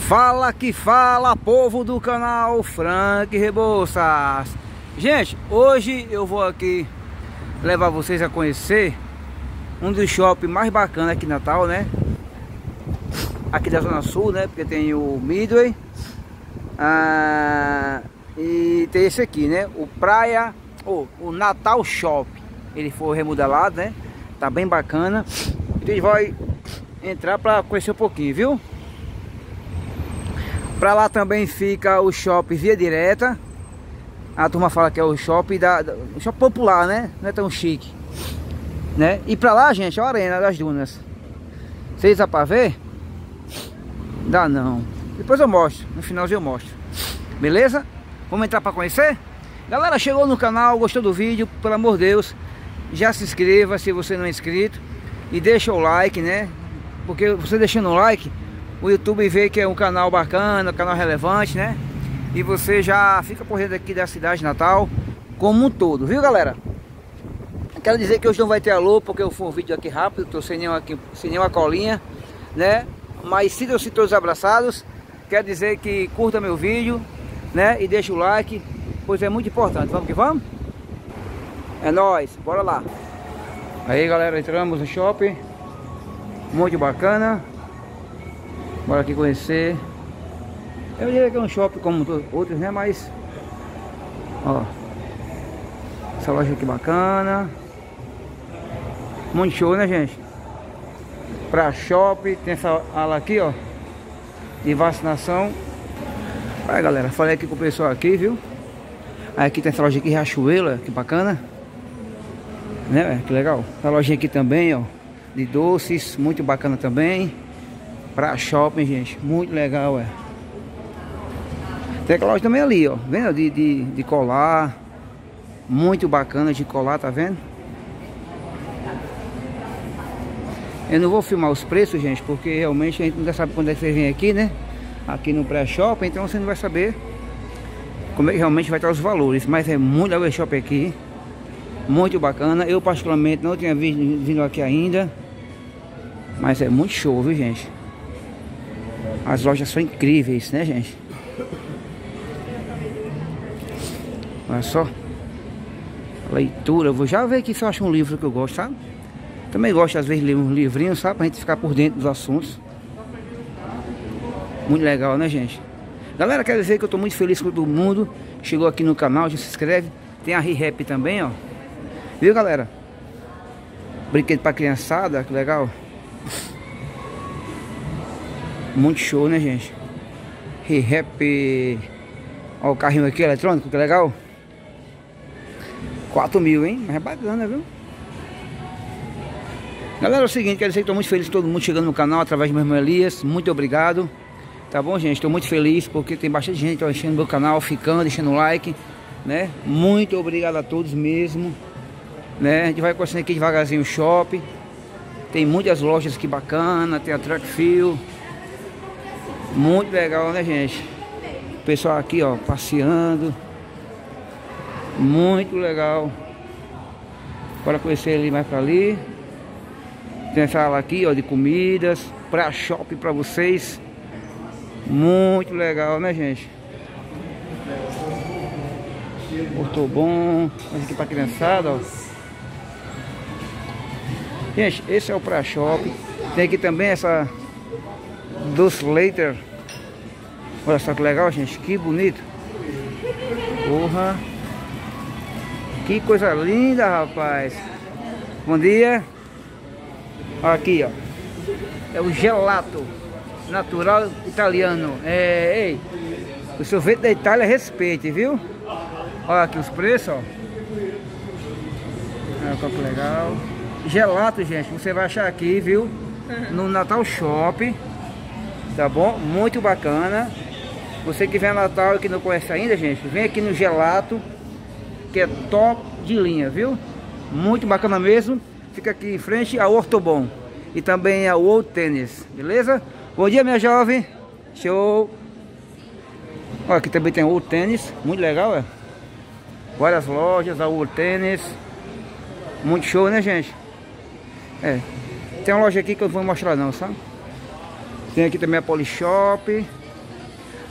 Fala que fala, povo do canal Frank Rebouças. Gente, hoje eu vou aqui levar vocês a conhecer um dos shoppings mais bacanas aqui em Natal, né? Aqui da Zona Sul, né? Porque tem o Midway e tem esse aqui, né? O o Natal Shopping. Ele foi remodelado, né? Tá bem bacana. Então a gente vai entrar para conhecer um pouquinho, viu? Pra lá também fica o shopping Via Direta. A turma fala que é o shopping o shopping popular, né? Não é tão chique, né? E pra lá, gente, é a Arena das Dunas. Vocês dá pra ver? Dá não. Depois eu mostro, no finalzinho eu mostro. Beleza? Vamos entrar pra conhecer? Galera, chegou no canal, gostou do vídeo, pelo amor de Deus, já se inscreva se você não é inscrito. E deixa o like, né? Porque você deixando o like, o YouTube vê que é um canal bacana, um canal relevante, né? E você já fica por dentro aqui da cidade de Natal como um todo, viu, galera? Quero dizer que hoje não vai ter alô, porque eu fui um vídeo aqui rápido, tô sem nenhuma colinha, né? Mas sintam-se todos abraçados. Quero dizer que curta meu vídeo, né? E deixa o like, pois é muito importante. Vamos que vamos? É nóis, bora lá. Aí, galera, entramos no shopping. Muito bacana. Bora aqui conhecer. Eu diria que é um shopping como outros, né? Mas, ó, essa loja aqui bacana. Muito show, né, gente? Pra shopping, tem essa ala aqui, ó, de vacinação. Aí, galera, falei aqui com o pessoal aqui, viu? Aí aqui tem essa loja aqui, Riachuelo, que bacana, né? Que legal. Essa lojinha aqui também, ó, de doces, muito bacana também. Pra shopping, gente, muito legal, é. Tem aquela loja também ali, ó, vendo? De colar. Muito bacana de colar, tá vendo? Eu não vou filmar os preços, gente, porque realmente a gente nunca sabe quando é que você vem aqui, né? Aqui no pré-shopping, então você não vai saber como é que realmente vai estar os valores. Mas é muito legal esse shopping aqui. Muito bacana. Eu particularmente não tinha vindo aqui ainda. Mas é muito show, viu, gente? As lojas são incríveis, né, gente? Olha só. Leitura. Eu vou já ver aqui se eu acho um livro que eu gosto, sabe? Também gosto às vezes de ler um livrinho, sabe? Pra gente ficar por dentro dos assuntos. Muito legal, né, gente? Galera, quero dizer que eu tô muito feliz com todo mundo. Chegou aqui no canal, já se inscreve. Tem a ReHap também, ó. Viu, galera? Brinquedo pra criançada, que legal. Muito show, né, gente? ReHap. Ó, o carrinho aqui eletrônico, que legal. 4.000, hein? Mas é bacana, viu? Galera, é o seguinte, quero dizer que estou muito feliz com todo mundo chegando no canal através do meu irmão Elias. Muito obrigado. Tá bom, gente? Estou muito feliz porque tem bastante gente enchendo meu canal, ficando, deixando o like, né? Muito obrigado a todos mesmo, né? A gente vai conhecendo aqui devagarzinho o shopping. Tem muitas lojas aqui bacanas, tem a Track Field. Muito legal, né, gente? O pessoal aqui, ó, passeando. Muito legal. Bora conhecer ali mais pra ali. Tem essa ala aqui, ó, de comidas, pra shopping pra vocês. Muito legal, né, gente? Porto bom. Mas aqui pra criançada, ó. Gente, esse é o pra shopping. Tem aqui também essa Doce Later. Olha só que legal, gente. Que bonito. Porra. Que coisa linda, rapaz. Bom dia. Aqui, ó, é o gelato natural italiano. Ei, o sorvete da Itália respeite, viu? Olha aqui os preços, ó. Olha que legal. Gelato, gente, você vai achar aqui, viu? No Natal Shopping. Tá bom? Muito bacana. Você que vem a Natal e que não conhece ainda, gente, vem aqui no Gelato, que é top de linha, viu? Muito bacana mesmo. Fica aqui em frente ao Ortobon e também ao World Tennis, beleza? Bom dia, minha jovem. Show. Ó, aqui também tem o World Tennis, muito legal, é. Várias lojas, a World Tennis. Muito show, né, gente? É. Tem uma loja aqui que eu não vou mostrar não, sabe? Tem aqui também a Polishop.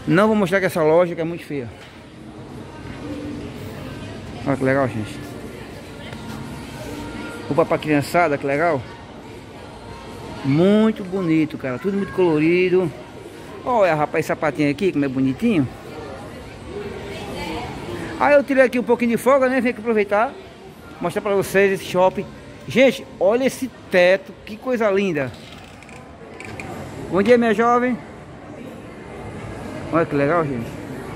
Não vou mostrar que essa loja que é muito feia. Olha que legal, gente. Roupa pra criançada, que legal. Muito bonito, cara. Tudo muito colorido. Olha, rapaz, esse sapatinho aqui, como é bonitinho. Aí eu tirei aqui um pouquinho de folga, né? Vem aqui aproveitar, mostrar pra vocês esse shopping. Gente, olha esse teto, que coisa linda. Bom dia, minha jovem. Olha que legal, gente.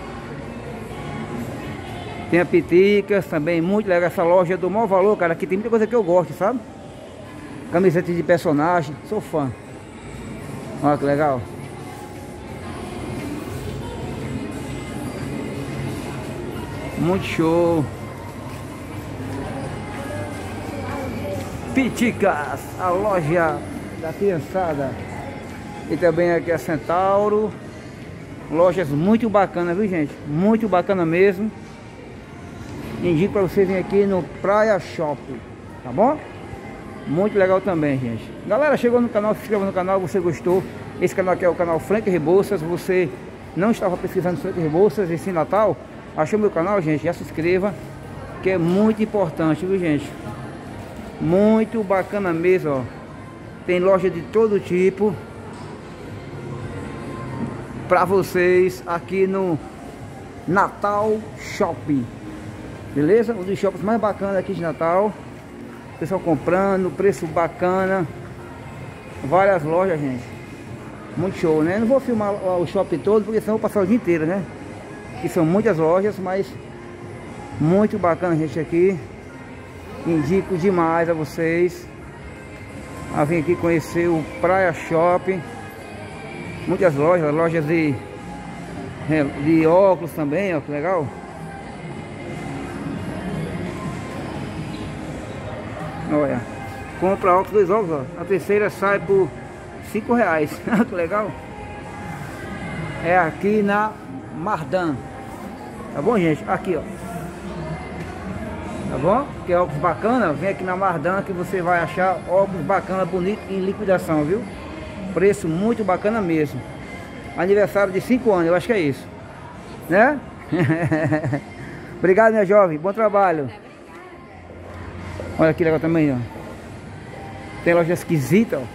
Tem a Piticas também, muito legal. Essa loja é do maior valor, cara. Aqui tem muita coisa que eu gosto, sabe? Camiseta de personagem, sou fã. Olha que legal. Muito show. Piticas, a loja da criançada. E também aqui a Centauro. Lojas muito bacanas, viu, gente? Muito bacana mesmo. Indico para vocês virem aqui no Praia Shopping, tá bom? Muito legal também, gente. Galera, chegou no canal, se inscreva no canal, você gostou. Esse canal aqui é o canal Frank Rebouças. Você não estava pesquisando Frank Rebouças esse Natal? Achou meu canal, gente? Já se inscreva, que é muito importante, viu, gente? Muito bacana mesmo, ó. Tem loja de todo tipo para vocês aqui no Natal Shopping. Beleza? Um dos shoppings mais bacanas aqui de Natal. Pessoal comprando, preço bacana. Várias lojas, gente. Muito show, né? Não vou filmar o shopping todo, porque senão eu vou passar o dia inteiro, né? Que são muitas lojas, mas muito bacana, gente, aqui. Indico demais a vocês a vir aqui conhecer o Praia Shopping. Muitas lojas de óculos também, ó, que legal. Olha, compra óculos, 2 óculos, ó. A terceira sai por R$5. Que legal. É aqui na Mardan. Tá bom, gente? Aqui, ó. Tá bom? Que é óculos bacana. Vem aqui na Mardan que você vai achar óculos bacana, bonito, em liquidação, viu? Preço muito bacana mesmo. Aniversário de 5 anos, eu acho que é isso, né? Obrigado, minha jovem. Bom trabalho. Olha que legal também, ó. Tem loja esquisita, ó.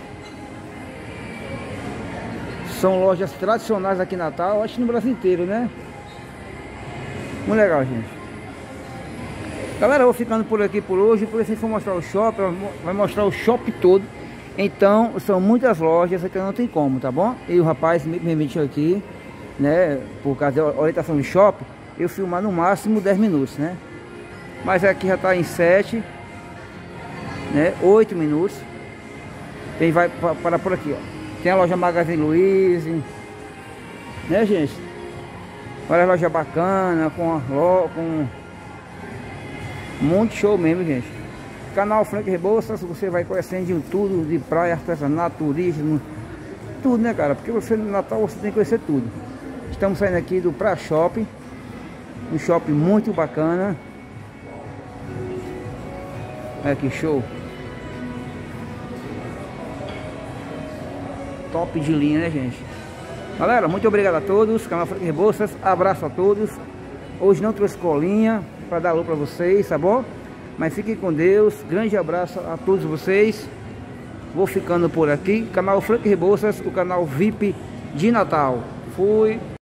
São lojas tradicionais aqui em Natal, acho que no Brasil inteiro, né? Muito legal, gente. Galera, eu vou ficando por aqui por hoje. Por isso for mostrar o shopping, vai mostrar o shopping todo. Então, são muitas lojas aqui, não tem como, tá bom? E o rapaz me permitiu aqui, né? Por causa da orientação do shopping, eu filmar no máximo 10 minutos, né? Mas aqui já tá em 7, né? 8 minutos. Ele vai parar por aqui, ó. Tem a loja Magazine Luiza, né, gente? Olha a loja bacana, com muito show mesmo, gente. Canal Frank Rebouças, você vai conhecendo de tudo, de praia, artesanato, turismo, tudo, né, cara? Porque você no Natal você tem que conhecer tudo. Estamos saindo aqui do Praia Shopping, um shopping muito bacana. Olha que show. Top de linha, né, gente? Galera, muito obrigado a todos. Canal Frank Rebouças, abraço a todos. Hoje não trouxe colinha para dar alô para vocês, tá bom? Mas fiquem com Deus. Grande abraço a todos vocês. Vou ficando por aqui. Canal Frank Rebouças, o canal VIP de Natal. Fui.